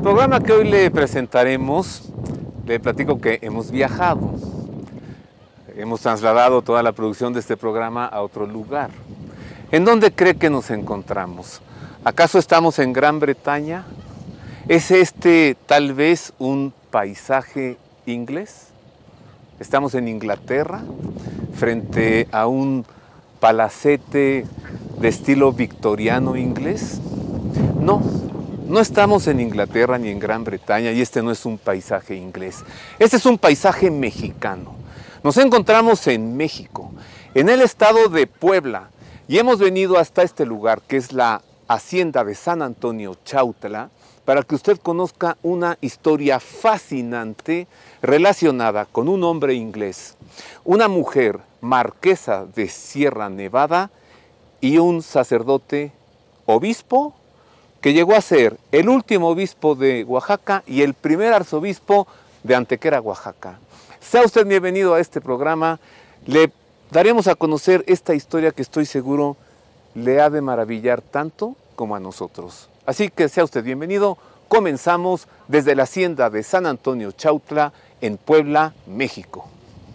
programa que hoy le presentaremos, le platico que hemos viajado. Hemos trasladado toda la producción de este programa a otro lugar. ¿En dónde cree que nos encontramos? ¿Acaso estamos en Gran Bretaña? ¿Es este tal vez un paisaje inglés? ¿Estamos en Inglaterra, frente a un palacete de estilo victoriano inglés? No, no estamos en Inglaterra ni en Gran Bretaña y este no es un paisaje inglés. Este es un paisaje mexicano. Nos encontramos en México, en el estado de Puebla, y hemos venido hasta este lugar que es la Hacienda de San Antonio Chautla, para que usted conozca una historia fascinante relacionada con un hombre inglés, una mujer marquesa de Sierra Nevada y un sacerdote obispo que llegó a ser el último obispo de Oaxaca y el primer arzobispo de Antequera, Oaxaca. Sea usted bienvenido a este programa. Le daremos a conocer esta historia que estoy seguro le ha de maravillar tanto como a nosotros. Así que sea usted bienvenido. Comenzamos desde la Hacienda de San Antonio Chautla en Puebla, México.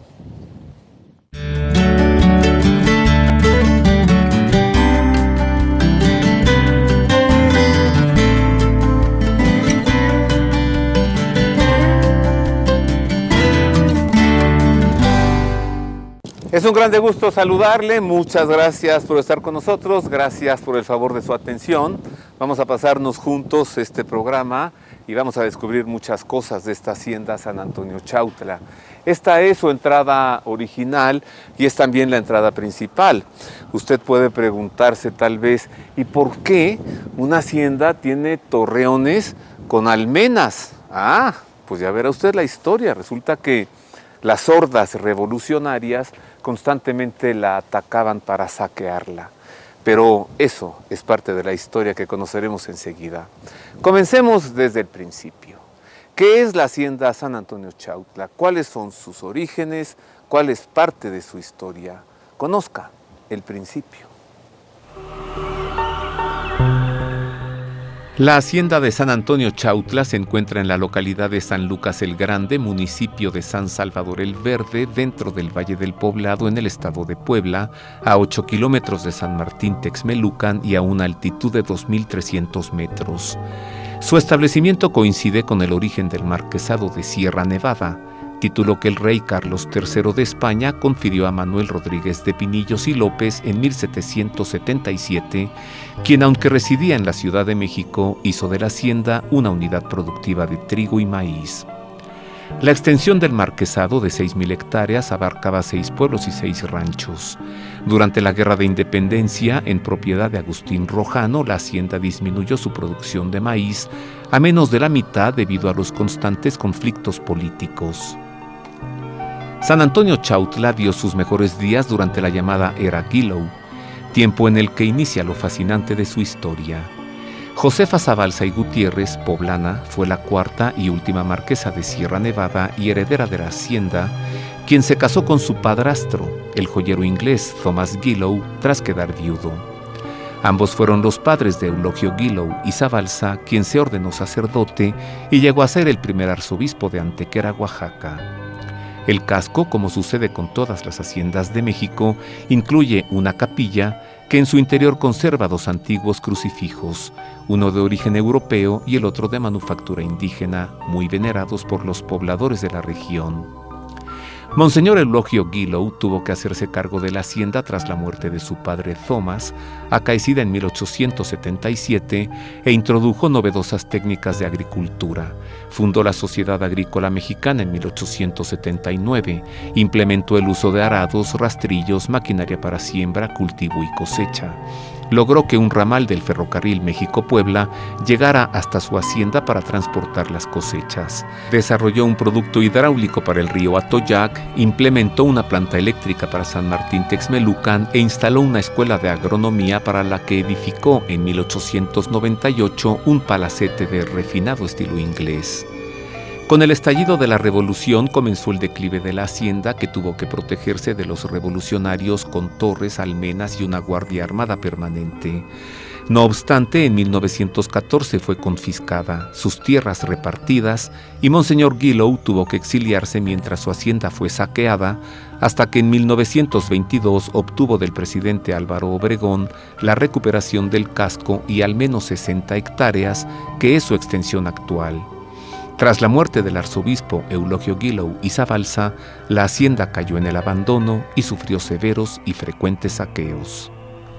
Es un grande gusto saludarle, muchas gracias por estar con nosotros, gracias por el favor de su atención. Vamos a pasarnos juntos este programa y vamos a descubrir muchas cosas de esta Hacienda San Antonio Chautla. Esta es su entrada original y es también la entrada principal. Usted puede preguntarse tal vez, ¿y por qué una hacienda tiene torreones con almenas? Ah, pues ya verá usted la historia. Resulta que las hordas revolucionarias constantemente la atacaban para saquearla. Pero eso es parte de la historia que conoceremos enseguida. Comencemos desde el principio. ¿Qué es la Hacienda San Antonio Chautla? ¿Cuáles son sus orígenes? ¿Cuál es parte de su historia? Conozca el principio. La Hacienda de San Antonio Chautla se encuentra en la localidad de San Lucas el Grande, municipio de San Salvador el Verde, dentro del Valle del Poblado, en el estado de Puebla, a 8 kilómetros de San Martín Texmelucan y a una altitud de 2.300 metros. Su establecimiento coincide con el origen del marquesado de Sierra Nevada, título que el rey Carlos III de España confirió a Manuel Rodríguez de Pinillos y López en 1777, quien, aunque residía en la Ciudad de México, hizo de la hacienda una unidad productiva de trigo y maíz. La extensión del marquesado de 6.000 hectáreas abarcaba 6 pueblos y 6 ranchos. Durante la Guerra de Independencia, en propiedad de Agustín Rojano, la hacienda disminuyó su producción de maíz a menos de la mitad debido a los constantes conflictos políticos. San Antonio Chautla vio sus mejores días durante la llamada Era Gillow, tiempo en el que inicia lo fascinante de su historia. Josefa Zabalza y Gutiérrez, poblana, fue la cuarta y última marquesa de Sierra Nevada y heredera de la hacienda, quien se casó con su padrastro, el joyero inglés Thomas Gillow, tras quedar viudo. Ambos fueron los padres de Eulogio Gillow y Zabalza, quien se ordenó sacerdote y llegó a ser el primer arzobispo de Antequera, Oaxaca. El casco, como sucede con todas las haciendas de México, incluye una capilla que en su interior conserva 2 antiguos crucifijos, uno de origen europeo y el otro de manufactura indígena, muy venerados por los pobladores de la región. Monseñor Eulogio Gillow tuvo que hacerse cargo de la hacienda tras la muerte de su padre Thomas, acaecida en 1877, e introdujo novedosas técnicas de agricultura. Fundó la Sociedad Agrícola Mexicana en 1879, implementó el uso de arados, rastrillos, maquinaria para siembra, cultivo y cosecha. Logró que un ramal del ferrocarril México-Puebla llegara hasta su hacienda para transportar las cosechas. Desarrolló un producto hidráulico para el río Atoyac, implementó una planta eléctrica para San Martín Texmelucan e instaló una escuela de agronomía para la que edificó en 1898 un palacete de refinado estilo inglés. Con el estallido de la revolución comenzó el declive de la hacienda, que tuvo que protegerse de los revolucionarios con torres, almenas y una guardia armada permanente. No obstante, en 1914 fue confiscada, sus tierras repartidas, y Monseñor Gillow tuvo que exiliarse mientras su hacienda fue saqueada, hasta que en 1922 obtuvo del presidente Álvaro Obregón la recuperación del casco y al menos 60 hectáreas, que es su extensión actual. Tras la muerte del arzobispo Eulogio Gillow y Zabalza, la hacienda cayó en el abandono y sufrió severos y frecuentes saqueos.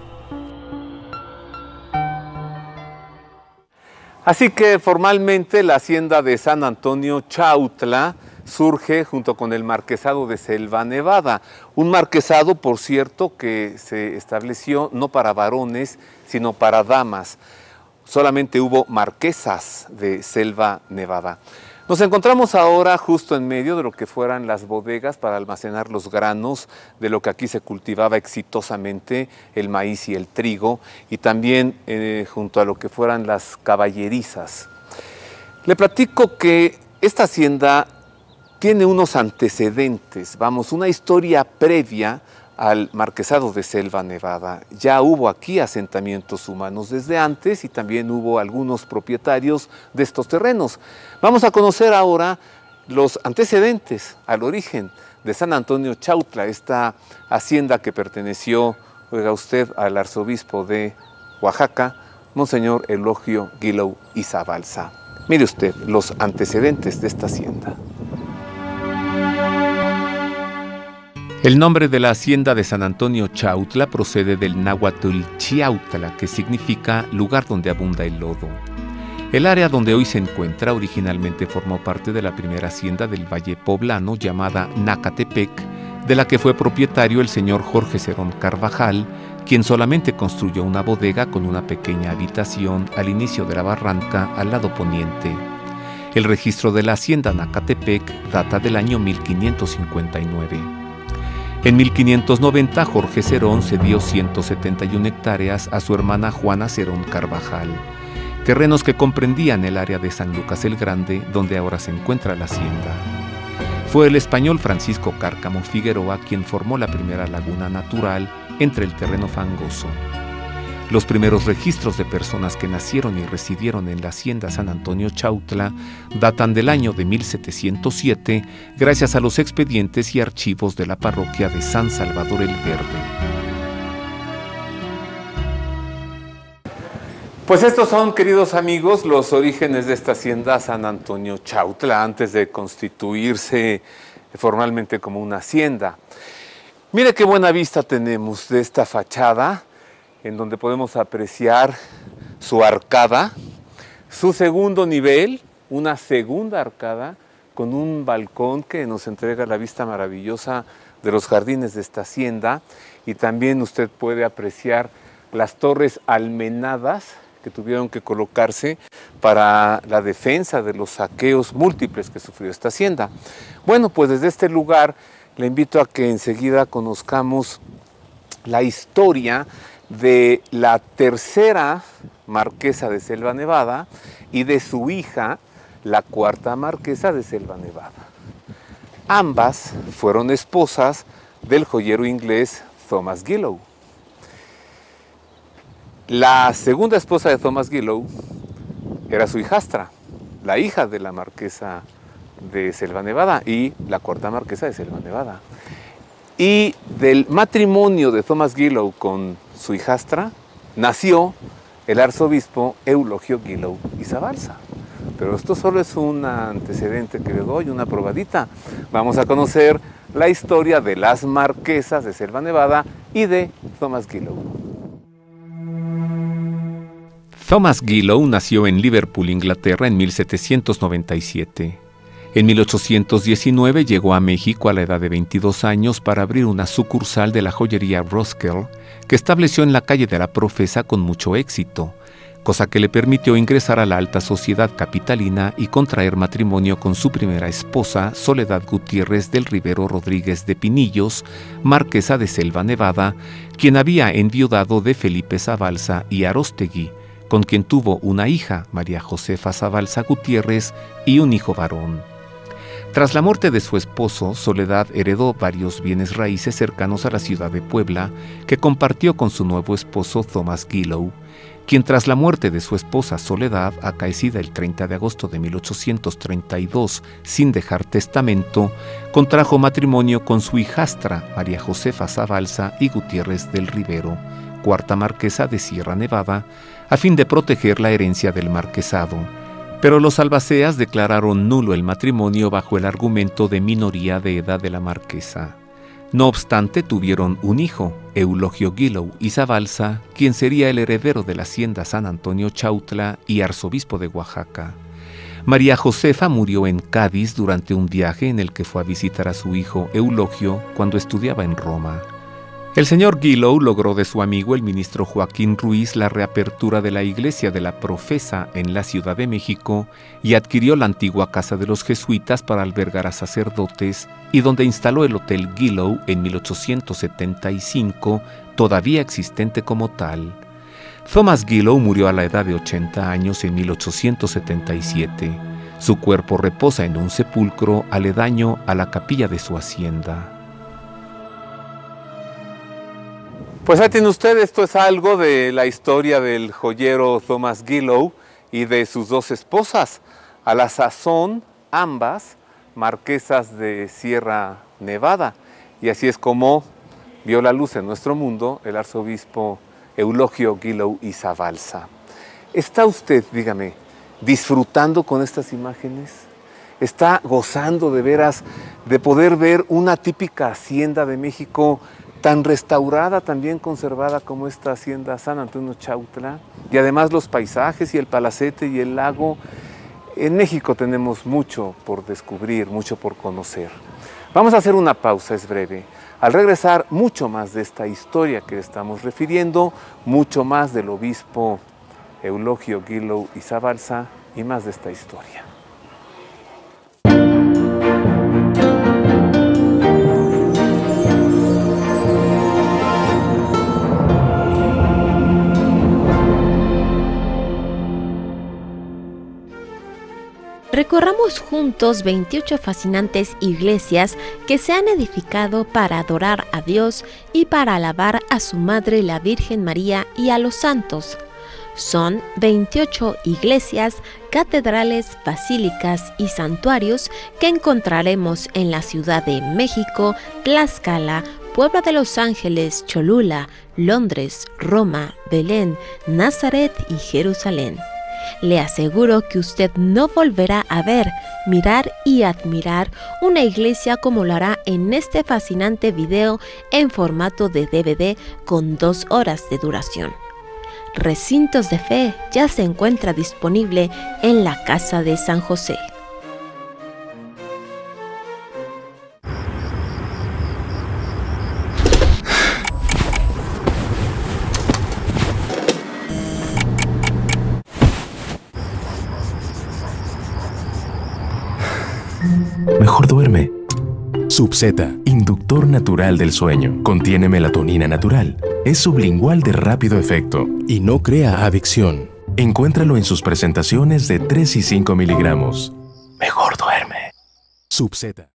Así que formalmente la hacienda de San Antonio Chautla surge junto con el marquesado de Selva Nevada, un marquesado, por cierto, que se estableció no para varones, sino para damas. Solamente hubo marquesas de Selva Nevada. Nos encontramos ahora justo en medio de lo que fueran las bodegas para almacenar los granos, de lo que aquí se cultivaba exitosamente, el maíz y el trigo, y también junto a lo que fueran las caballerizas. Le platico que esta hacienda tiene unos antecedentes, una historia previa al marquesado de Selva Nevada. Ya hubo aquí asentamientos humanos desde antes y también hubo algunos propietarios de estos terrenos. Vamos a conocer ahora los antecedentes al origen de San Antonio Chautla, esta hacienda que perteneció, oiga usted, al arzobispo de Oaxaca, Monseñor Eulogio Gillow y Zabalza. Mire usted los antecedentes de esta hacienda. El nombre de la hacienda de San Antonio Chautla procede del náhuatl Chiautla, que significa lugar donde abunda el lodo. El área donde hoy se encuentra originalmente formó parte de la primera hacienda del Valle Poblano llamada Nacatepec, de la que fue propietario el señor Jorge Cerón Carvajal, quien solamente construyó una bodega con una pequeña habitación al inicio de la barranca al lado poniente. El registro de la hacienda Nacatepec data del año 1559. En 1590, Jorge Cerón cedió 171 hectáreas a su hermana Juana Cerón Carvajal, terrenos que comprendían el área de San Lucas el Grande, donde ahora se encuentra la hacienda. Fue el español Francisco Cárcamo Figueroa quien formó la primera laguna natural entre el terreno fangoso. Los primeros registros de personas que nacieron y residieron en la hacienda San Antonio Chautla datan del año de 1707, gracias a los expedientes y archivos de la parroquia de San Salvador el Verde. Pues estos son, queridos amigos, los orígenes de esta hacienda San Antonio Chautla, antes de constituirse formalmente como una hacienda. Mire qué buena vista tenemos de esta fachada, en donde podemos apreciar su arcada, su segundo nivel, una segunda arcada con un balcón que nos entrega la vista maravillosa de los jardines de esta hacienda, y también usted puede apreciar las torres almenadas que tuvieron que colocarse para la defensa de los saqueos múltiples que sufrió esta hacienda. Bueno, pues desde este lugar le invito a que enseguida conozcamos la historia de la tercera marquesa de Selva Nevada y de su hija, la cuarta marquesa de Selva Nevada. Ambas fueron esposas del joyero inglés Thomas Gillow. La segunda esposa de Thomas Gillow era su hijastra, la hija de la marquesa de Selva Nevada y la cuarta marquesa de Selva Nevada. Y del matrimonio de Thomas Gillow con su hijastra nació el arzobispo Eulogio Gillow y Zabalza. Pero esto solo es un antecedente que le doy, una probadita. Vamos a conocer la historia de las marquesas de Selva Nevada y de Thomas Gillow. Thomas Gillow nació en Liverpool, Inglaterra, en 1797. En 1819 llegó a México a la edad de 22 años para abrir una sucursal de la joyería Roskell, que estableció en la calle de la Profesa con mucho éxito, cosa que le permitió ingresar a la alta sociedad capitalina y contraer matrimonio con su primera esposa, Soledad Gutiérrez del Rivero Rodríguez de Pinillos, marquesa de Selva Nevada, quien había enviudado de Felipe Zabalza y Aróstegui, con quien tuvo una hija, María Josefa Zabalza Gutiérrez, y un hijo varón. Tras la muerte de su esposo, Soledad heredó varios bienes raíces cercanos a la ciudad de Puebla, que compartió con su nuevo esposo Thomas Gillow, quien tras la muerte de su esposa Soledad, acaecida el 30 de agosto de 1832, sin dejar testamento, contrajo matrimonio con su hijastra, María Josefa Zabalza y Gutiérrez del Rivero, cuarta marquesa de Sierra Nevada, a fin de proteger la herencia del marquesado. Pero los albaceas declararon nulo el matrimonio bajo el argumento de minoría de edad de la marquesa. No obstante, tuvieron un hijo, Eulogio Guilow y Zabalza, quien sería el heredero de la hacienda San Antonio Chautla y arzobispo de Oaxaca. María Josefa murió en Cádiz durante un viaje en el que fue a visitar a su hijo Eulogio cuando estudiaba en Roma. El señor Guilow logró de su amigo el ministro Joaquín Ruiz la reapertura de la iglesia de la Profesa en la Ciudad de México y adquirió la antigua casa de los jesuitas para albergar a sacerdotes y donde instaló el Hotel Guilow en 1875, todavía existente como tal. Thomas Guilow murió a la edad de 80 años en 1877. Su cuerpo reposa en un sepulcro aledaño a la capilla de su hacienda. Pues ahí tiene usted, esto es algo de la historia del joyero Thomas Guilow y de sus dos esposas, a la sazón ambas marquesas de Sierra Nevada. Y así es como vio la luz en nuestro mundo el arzobispo Eulogio Guilow y Zabalza. ¿Está usted, dígame, disfrutando con estas imágenes? ¿Está gozando de veras de poder ver una típica hacienda de México tan restaurada, tan bien conservada como esta hacienda San Antonio Chautla? Y además los paisajes y el palacete y el lago. En México tenemos mucho por descubrir, mucho por conocer. Vamos a hacer una pausa, es breve. Al regresar, mucho más de esta historia que estamos refiriendo, mucho más del obispo Eulogio Guilow y Zabalza y más de esta historia. Recorramos juntos 28 fascinantes iglesias que se han edificado para adorar a Dios y para alabar a su Madre la Virgen María y a los santos. Son 28 iglesias, catedrales, basílicas y santuarios que encontraremos en la Ciudad de México, Tlaxcala, Puebla de Los Ángeles, Cholula, Londres, Roma, Belén, Nazaret y Jerusalén. Le aseguro que usted no volverá a ver, mirar y admirar una iglesia como lo hará en este fascinante video en formato de DVD con 2 horas de duración. Recintos de Fe ya se encuentra disponible en la Casa de San José. Mejor duerme. Subzeta, inductor natural del sueño. Contiene melatonina natural. Es sublingual de rápido efecto y no crea adicción. Encuéntralo en sus presentaciones de 3 y 5 miligramos. Mejor duerme. Subzeta.